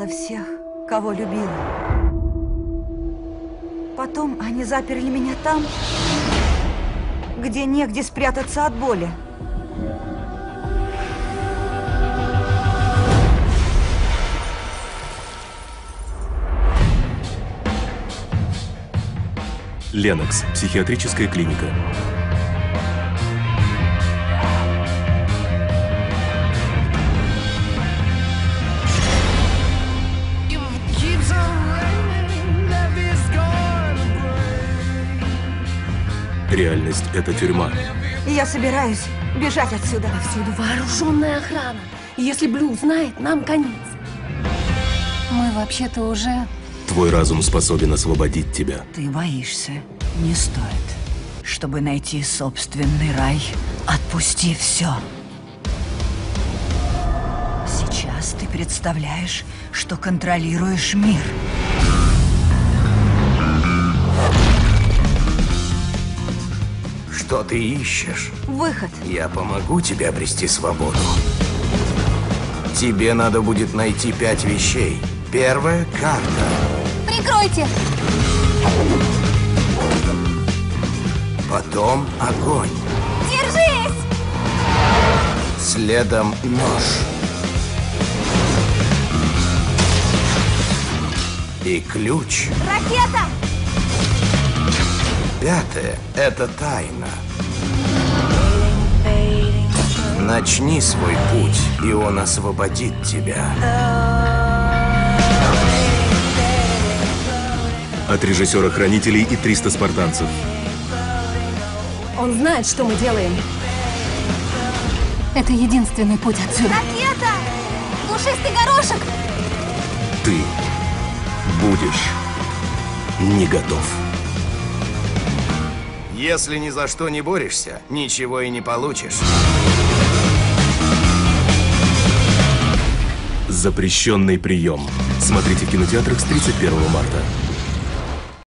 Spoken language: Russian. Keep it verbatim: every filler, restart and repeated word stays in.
потеряла всех, кого любила. Потом они заперли меня там, где негде спрятаться от боли. Ленокс. Психиатрическая клиника. Реальность – это тюрьма. И я собираюсь бежать отсюда. Повсюду вооруженная охрана. И если Блю узнает, нам конец. Мы вообще-то уже... Твой разум способен освободить тебя. Ты боишься. Не стоит. Чтобы найти собственный рай, отпусти все. Сейчас ты представляешь, что контролируешь мир. Что ты ищешь? Выход. Я помогу тебе обрести свободу. Тебе надо будет найти пять вещей. Первая – карта. Прикройте! Потом огонь. Держись! Следом нож. И ключ. Ракета! Пятое – это тайна. Начни свой путь, и он освободит тебя. От режиссера «Хранителей» и триста спартанцев. Он знает, что мы делаем. Это единственный путь отсюда. Ракета! Душистый горошек! Ты будешь не готов. Если ни за что не борешься, ничего и не получишь. Запрещенный прием. Смотрите в кинотеатрах с тридцать первого марта.